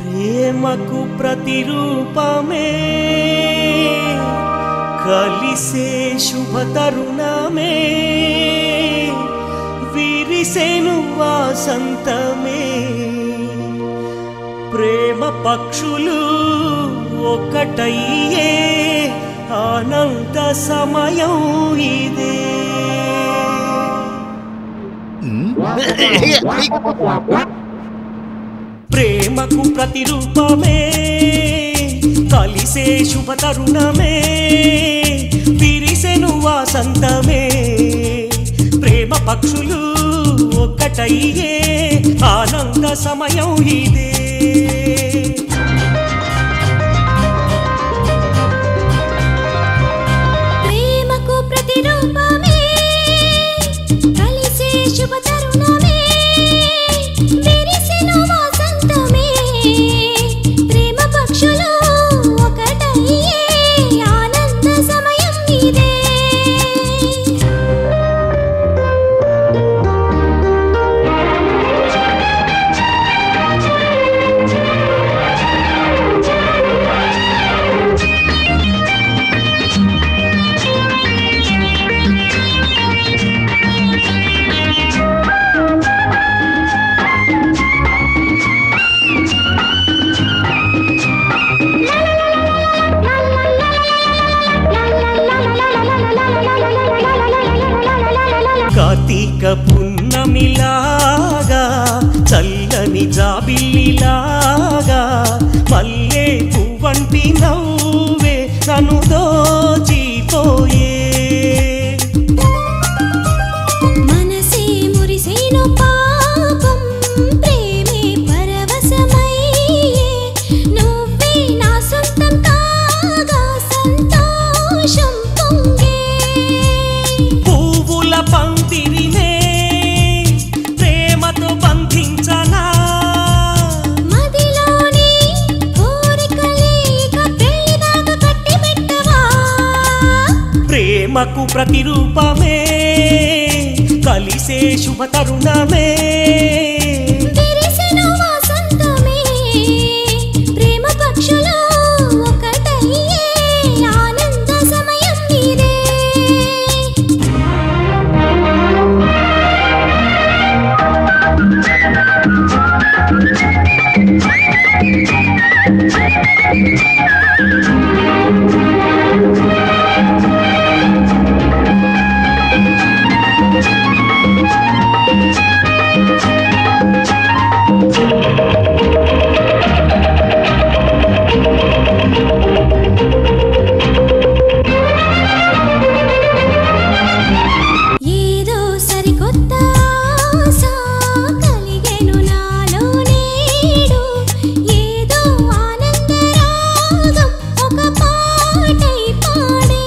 ప్రేమకు ప్రతిరూపమే కలిసే శుభ తరుణమే విరిసేను వాసంతమే ప్రేమ పక్షులు ఒక్కటయ్యే ఆనంద సమయం ఇదే ప్రేమకు ప్రతిరూపమే కలిసే శుభ తరుణమే విరిసెను వాసంతమే ప్రేమ పక్షులు ఒక్కటయ్యే ఆనంద సమయం ఇదే ప్రేమకు ప్రతిరూపమే కలిసే శుభ తరుణమే విరిసెను వాసంతమే ప్రేమ పక్షులు ఒకటయ్యే ఆనంద సమయం ఇదే కార్తీక పున్నమిలాగా చల్లని జాబిల్లిలాగా మల్లె పువ్వంటి నవ్వే నన్ను దోచిపోయే మనసే మురిసేను పాపం ప్రేమే పరవశమయ్యే నువ్వే నా సొంతం కాగా సంతోషం పొంగే పువ్వుల పందిరినే ప్రేమతో బంధించనా మదిలోని కోరికలే ఇక పెళ్లిదాకా కట్టిబెట్టవా ప్రేమకు ప్రతిరూపమే కలిసే శుభ తరుణమే విరిసెను వాసంతమే ప్రేమ పక్షులు ఒకటయ్యే ఆనంద సమయం ఇదే ఏదో సరికొత్త ఆశ కలిగెను నాలో నేడు ఏదో ఆనంద రాగం ఒక పాటై పాడే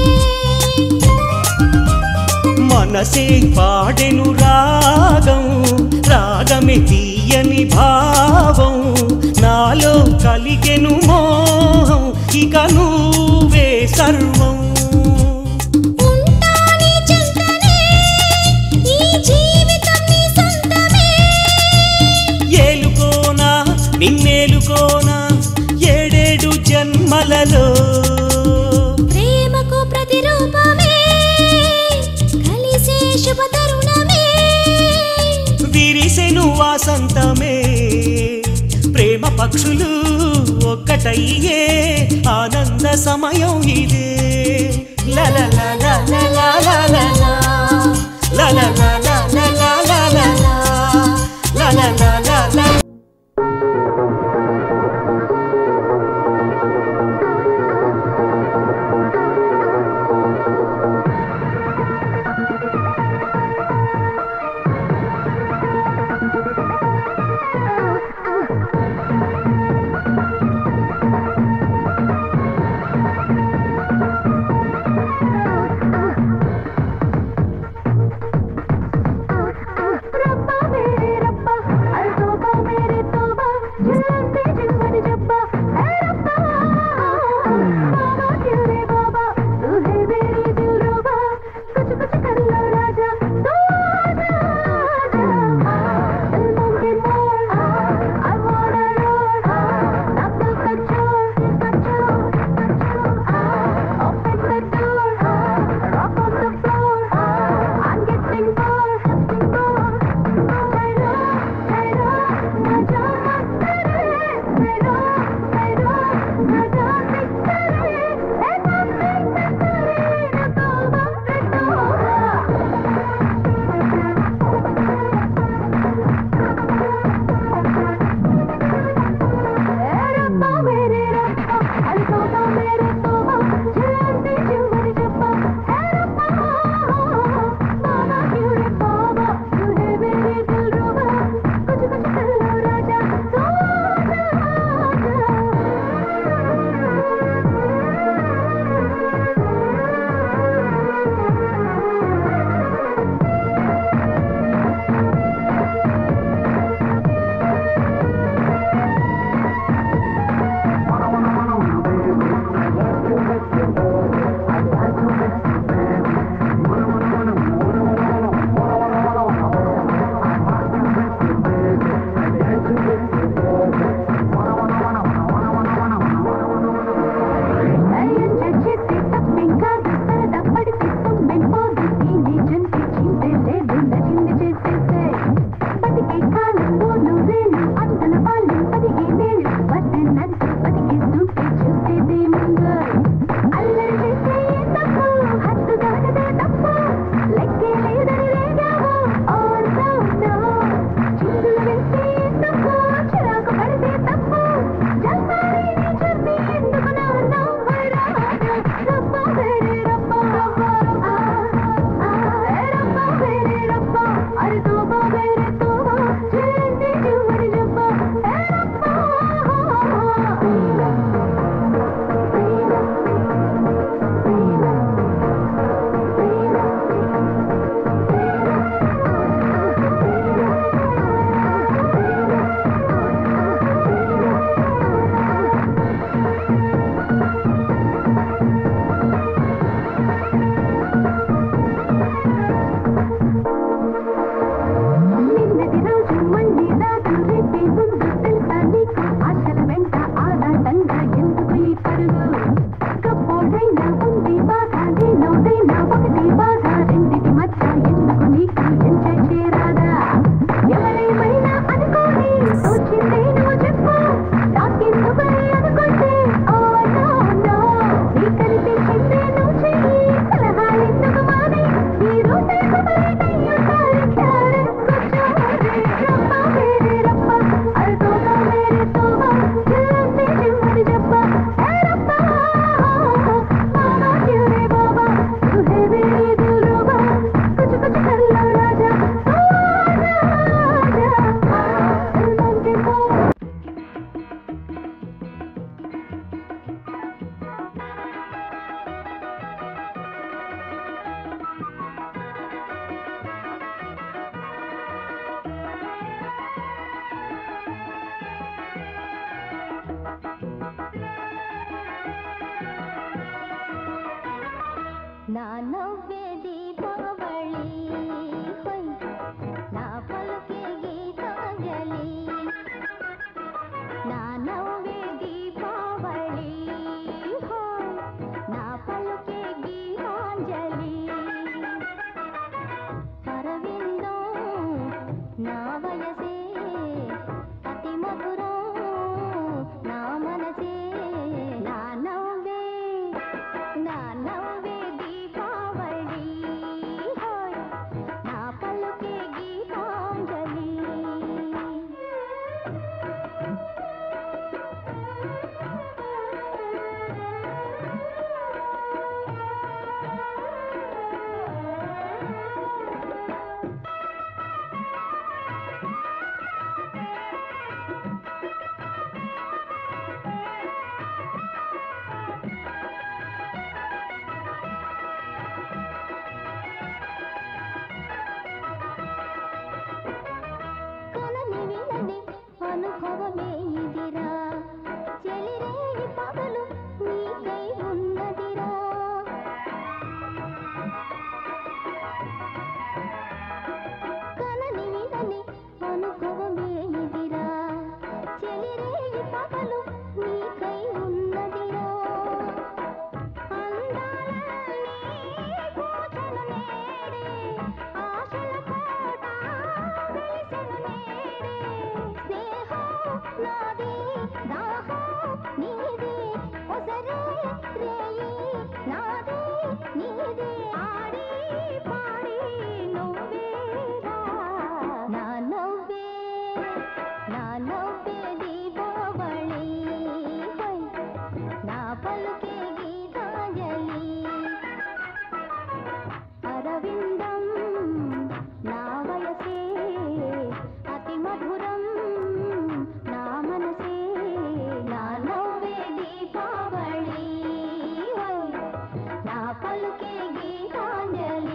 మనసే పాడెను రాగం రాగమే తీయని భావం నాలో కలిగెను మోహం ఇక నువ్వే సర్వం ఉంటాని చెంతనే ఈ జీవితం నీ సొంతమే ఏలుకోనా నిన్నేలుకోనా ఏడేడు జన్మలలో ప్రేమకు ప్రతిరూపమే కలిసే శుభ తరుణమే విరిసెను వాసంతమే ప్రేమ పక్షులు ఒక్కటయ్యే ఆనంద సమయం ఇదే నా నవ్వే దీపావళి హోయ్ నా పలుకే గీతాంజలి నా నవ్వే దీపావళి హోయ్ నా పలుకే గీతాంజలి అరవిందం నా వయసే అతి మధురం నా మనసే నా నవ్వే దీపావళి హోయ్ నా పలుకే గీతాంజలి అనుభవమే ఇదిరా చెలిరేగి పగలు నీకై ఉన్నదిరా కనని వినని అనుభవమే ఇదిరా చెలిరేగి పగలు నీకై ఉన్నదిరా అందాలన్నీ కూచను నేడే ఆశల కోట వెలిసెను నేడే నాదే దాహం నీదే ఒసరే రేయి నాదే నీదే ఆడి పాడి నువ్వేరా నా నవ్వే దీపావళి హోయ్ నా పలుకే గీతాంజలి అరవిందం నా వయసే అతి మధురం నా మనసే నా నవ్వే దీపావళి హోయ్ నా పలుకే గీతాంజలి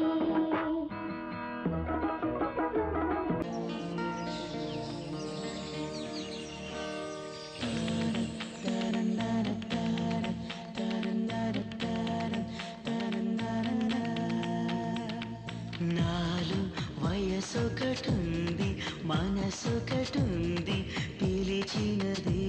నాలో వయసొకటుంది మనసొకటుంది పిలిచినది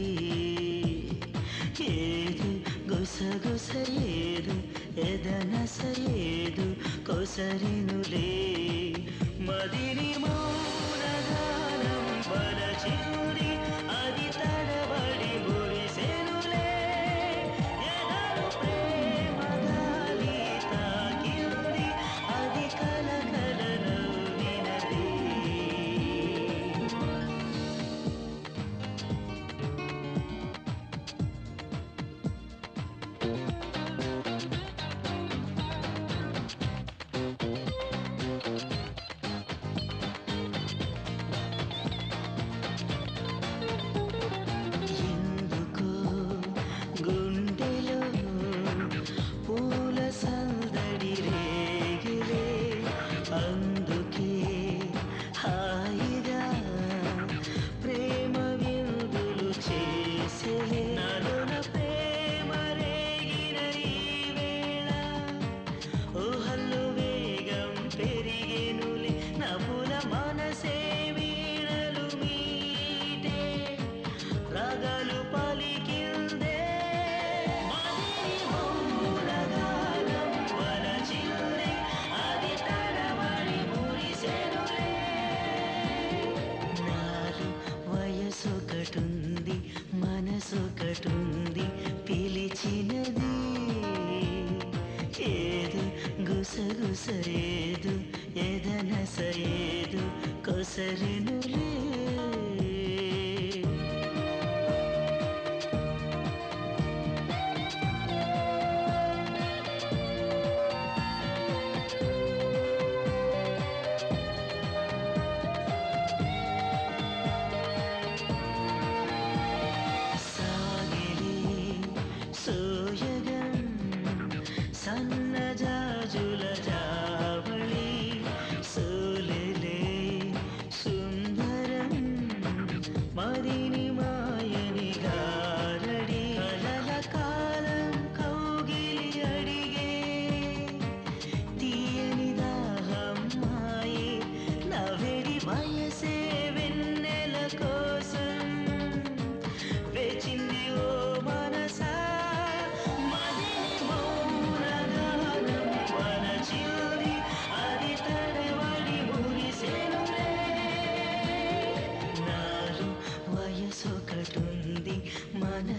ఏదు గుసగుసలేదు ఎదనసలేదు కొసరినులే మదిని మౌనగానం వలచినుడి అది తడబడి మురిసెనులే ఎదను ప్రేమ గాలి తాకినుడి అది కలకల నవ్వినది ఎందుకో గుండెలో పూల సందడి రేగిలే అందుకే హాయిగా ప్రేమ విందులు చేసే నలున ప్రేమ రేగిన ఈ వేళ ఊహల్లో వేగం పెరిగెనులే నపుల మనసే వీణలు మీటే రాగాలు పలికిందే మదిని మౌనగానం వలచినులే అది తడబడి మురిసెనులే నాలో వయసొకటుంది మనసొకటుంది పిలిచినది ఏదు గుసగుసలేదు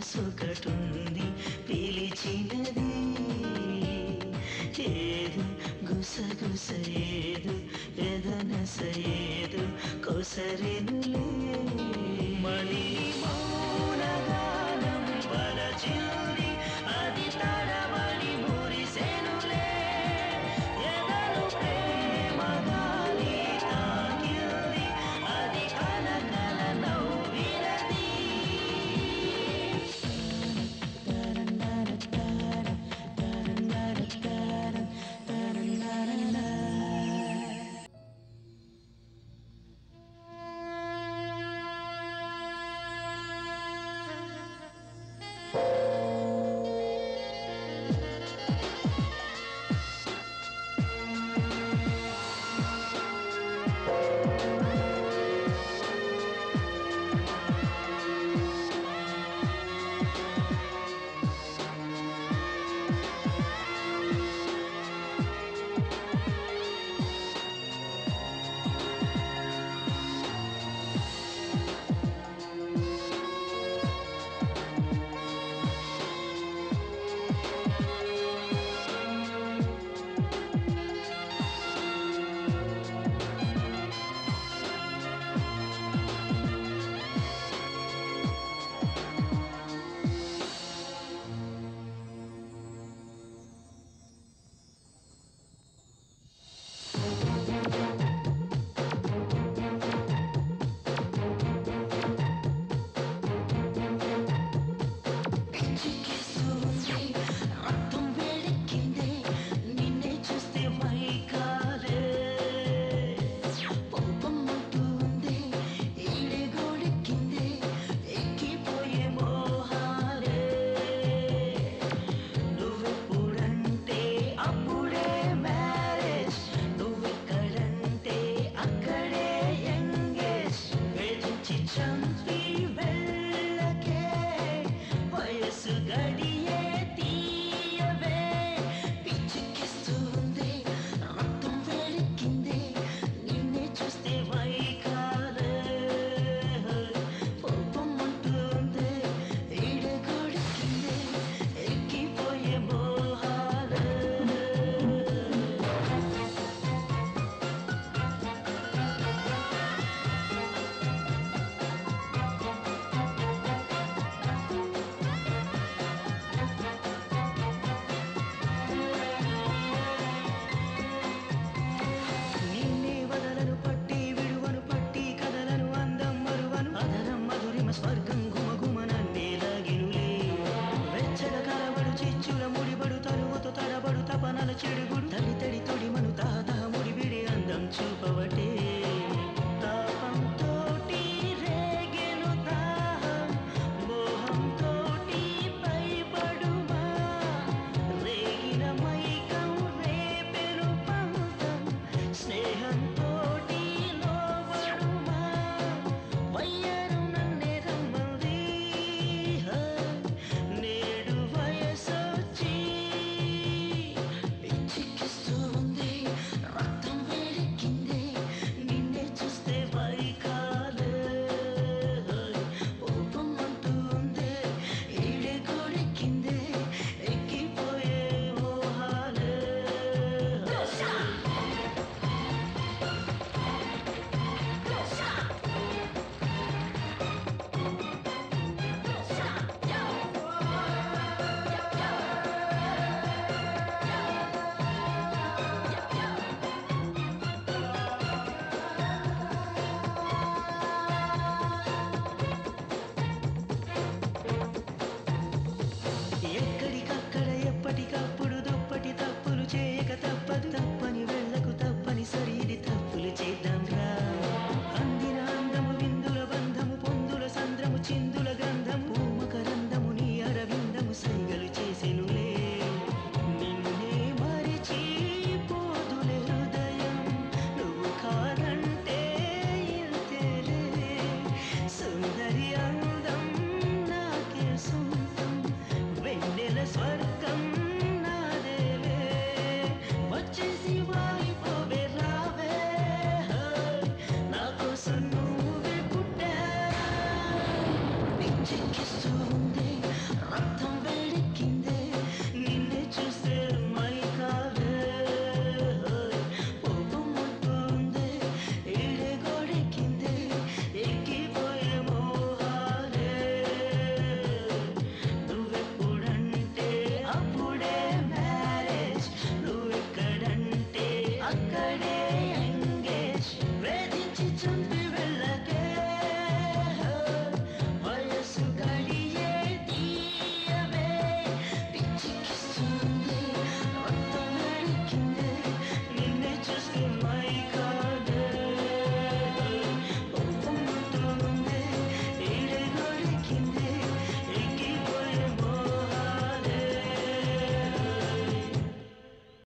మనసొకటుంది పిలిచినది ఏదు గుసగుస ఏదు ఎదనస ఏదు కొసరెనులే మణి మౌనగానం వలచిల్లి అది తడబడి మురిసెనులే ఎదలు ప్రేమ గాలి తాకింది అది కలకల నవ్వినది స్వర్గం